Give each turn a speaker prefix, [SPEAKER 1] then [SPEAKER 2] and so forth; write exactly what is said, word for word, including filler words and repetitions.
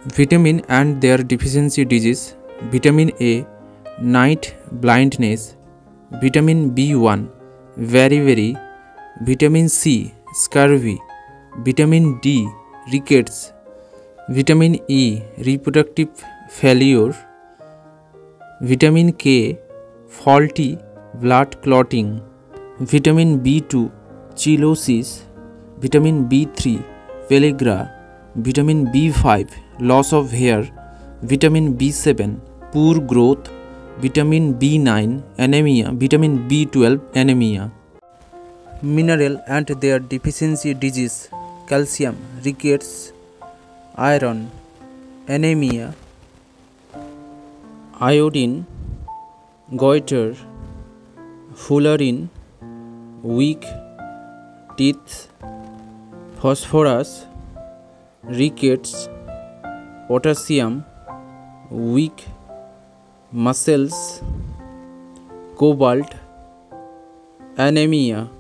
[SPEAKER 1] Vitamin and their deficiency disease. Vitamin A, night blindness. Vitamin B one, very very. Vitamin C, scurvy. Vitamin D, rickets. Vitamin E, reproductive failure. Vitamin K, faulty blood clotting. Vitamin B two, cirrhosis. Vitamin B three, pellagra. Vitamin B five, loss of hair. Vitamin B seven, poor growth. Vitamin B nine, anemia. Vitamin B twelve, anemia. Mineral and their deficiency disease. Calcium, rickets. Iron, anemia. Iodine, goiter. Fullerene, weak teeth. Phosphorus, rickets. Potassium, weak muscles. Cobalt, anemia.